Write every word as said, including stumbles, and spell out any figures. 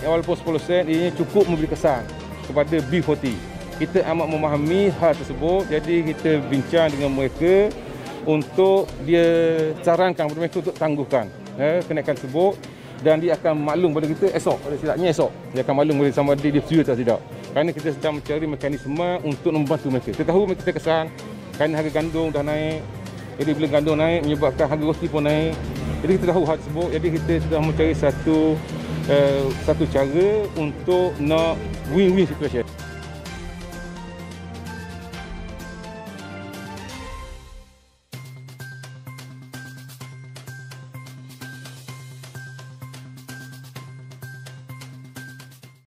walaupun sepuluh sen ini cukup memberi kesan kepada B empat puluh. Kita amat memahami hal tersebut, jadi kita bincang dengan mereka untuk dia sarankan kepada mereka untuk tangguhkan eh, kenaikan tersebut, dan dia akan maklum pada kita esok, pada silapnya esok dia akan maklum pada sama ada dia setuju atau tidak, kerana kita sedang mencari mekanisme untuk membantu mereka. Kita tahu mereka terkesan kerana harga gandum dah naik, jadi bila gandum naik menyebabkan harga roti pun naik, jadi kita tahu hal tersebut, jadi kita sedang mencari satu uh, satu cara untuk nak win-win situation.